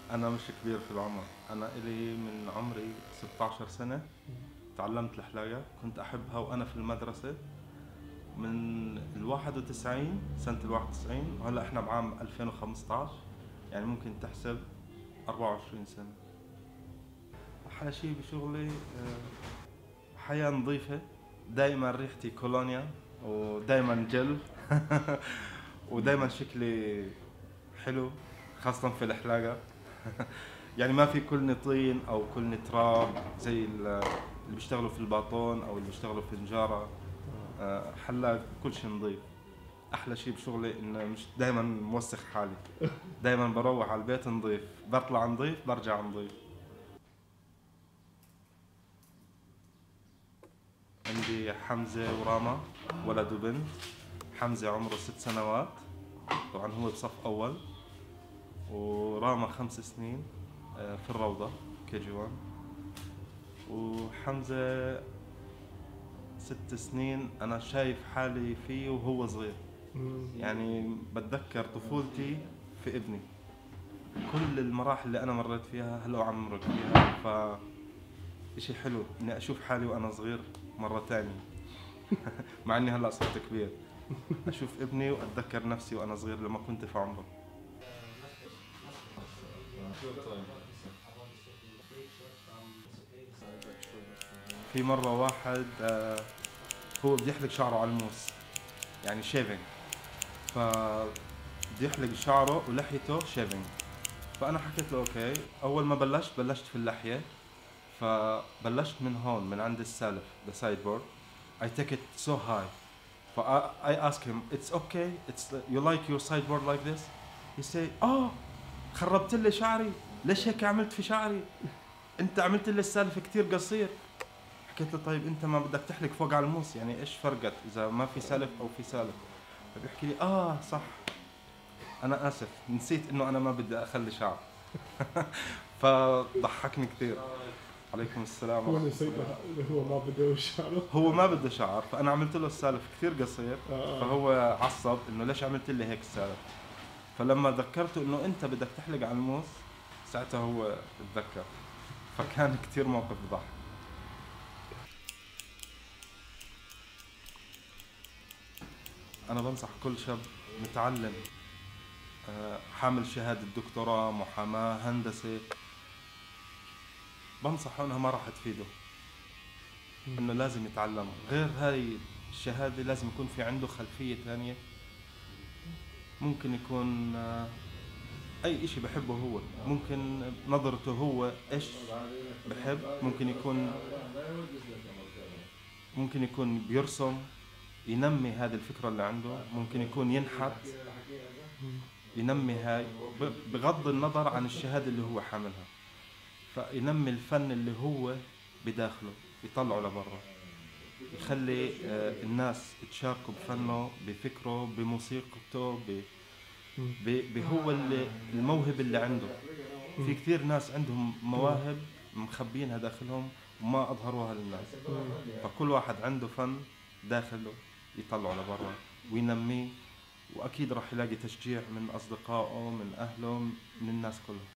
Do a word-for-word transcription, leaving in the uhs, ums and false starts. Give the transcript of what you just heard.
أنا مش كبير في العمر، أنا إلي من عمري ستة عشر سنة تعلمت الحلاقة. كنت أحبها وأنا في المدرسة من الواحد وتسعين، سنة الواحد وتسعين، وهلا إحنا بعام ألفين وخمسطعش، يعني ممكن تحسب أربعة وعشرين سنة. أحلى شي بشغلي آه، حياة نظيفة، دايما ريحتي كولونيا ودايما جل ودايما شكلي حلو، خاصة في الحلاقة. يعني ما في كلني طين او كلني تراب زي اللي بيشتغلوا في الباطون او اللي بيشتغلوا في النجارة. آه، حلاق كل شيء نظيف. احلى شيء بشغلي انه مش دائما موسخ حالي، دائما بروح على البيت نظيف، بطلع نظيف برجع نظيف. عندي حمزة وراما، ولد وبنت. حمزة عمره ست سنوات، طبعا هو بصف اول، وراما خمس سنين، آه، في الروضة كي جي واحد. وحمزة ست سنين، أنا شايف حالي فيه وهو صغير. يعني بتذكر طفولتي في ابني، كل المراحل اللي أنا مريت فيها هلا وعم مرق فيها. ف إشي حلو إني أشوف حالي وأنا صغير مرة تانية. مع إني هلا صرت كبير، أشوف ابني وأتذكر نفسي وأنا صغير لما كنت في عمره. في مرة واحد آه، هو بده يحلق شعره على الموس، يعني شيفينج. ف بده يحلق شعره ولحيته شيفينج. فانا حكيت له اوكي. اول ما بلشت بلشت في اللحيه، فبلشت من هون من عند السالف the sideboard. I take it so high. ف I ask him it's okay, it's you like your sideboard like this. He say اه خربت لي شعري، ليش هيك عملت في شعري؟ انت عملت لي السالف كتير قصير. حكيت له طيب انت ما بدك تحلق فوق على الموس، يعني ايش فرقت اذا ما في سالف او في سالف؟ فبيحكي لي اه صح، انا اسف نسيت انه انا ما بدي اخلي شعر. فضحكني كثير. عليكم السلام هو ورحمة نسيت الله. هو ما بده شعره. هو ما بده شعر، فانا عملت له السالف كثير قصير. آه. فهو عصب انه ليش عملت لي هيك السالف. فلما ذكرته انه انت بدك تحلق على الموس، ساعتها هو تذكر. فكان كثير موقف بضحك. انا بنصح كل شاب متعلم، آه، حامل شهادة دكتوراه، محاماة، هندسة، بنصحه انها ما راح تفيده، انه لازم يتعلم. غير هاي الشهادة لازم يكون في عنده خلفية ثانية. ممكن يكون آه، اي اشي بحبه هو، ممكن نظرته هو ايش بحب، ممكن يكون ممكن يكون بيرسم، ينمي هذه الفكرة اللي عنده. ممكن يكون ينحت، ينمي هاي، ب- بغض النظر عن الشهادة اللي هو حاملها. فينمي الفن اللي هو بداخله، يطلعه لبرا، يخلي آه، الناس تشاركوا بفنه، بفكره، بموسيقته، ب- ب- بهو اللي الموهبة اللي عنده. في كثير ناس عندهم مواهب مخبينها داخلهم وما أظهروها للناس. فكل واحد عنده فن داخله يطلعه لبرا وينميه، وأكيد راح يلاقي تشجيع من أصدقائه، من أهله، من الناس كلها.